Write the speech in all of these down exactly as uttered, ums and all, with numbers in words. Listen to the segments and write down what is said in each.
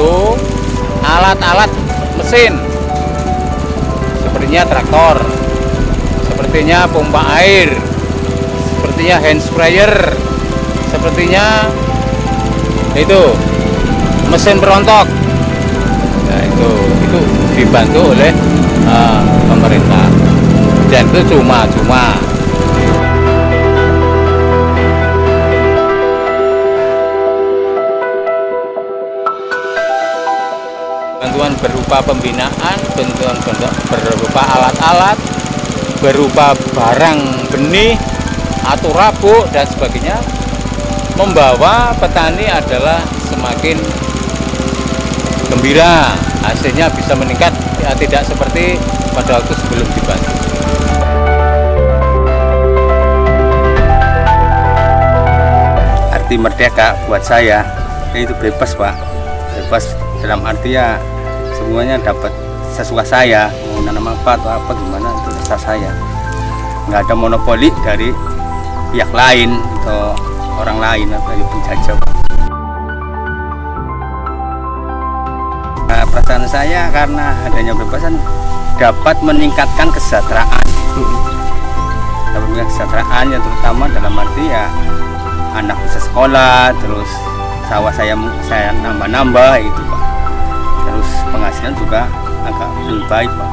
itu alat-alat mesin, sepertinya traktor, sepertinya pompa air, sepertinya hand sprayer, sepertinya itu mesin perontok. Nah, itu itu dibantu oleh uh, pemerintah, dan itu cuma-cuma. Bantuan berupa pembinaan, bantuan berupa alat-alat, berupa barang benih atau rabuk dan sebagainya, membawa petani adalah semakin gembira, hasilnya bisa meningkat, ya, tidak seperti pada waktu sebelum dibantu. Arti merdeka buat saya itu bebas, Pak. Bebas dalam arti ya semuanya dapat sesuka saya, mau nanam apa atau apa gimana itu terserah saya. Nggak ada monopoli dari pihak lain atau orang lain atau dari penjajah. Nah, perasaan saya karena adanya bebasan dapat meningkatkan kesejahteraan. Dapat meningkatkan kesejahteraan ya, terutama dalam arti ya anak bisa sekolah, terus sawah saya saya nambah-nambah itu, Pak. Terus penghasilan juga agak lebih baik, Pak.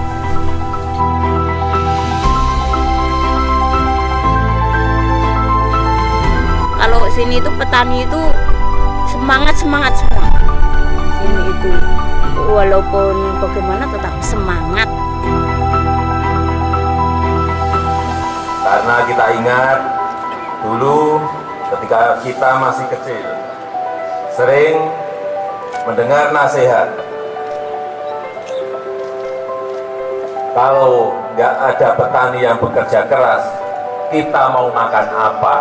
Kalau sini itu petani itu semangat-semangat semua. Sini itu walaupun bagaimana tetap semangat. Karena kita ingat dulu ketika kita masih kecil, sering mendengar nasihat, kalau nggak ada petani yang bekerja keras, kita mau makan apa?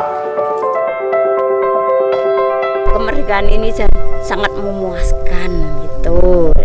Kemerdekaan ini sangat memuaskan gitu.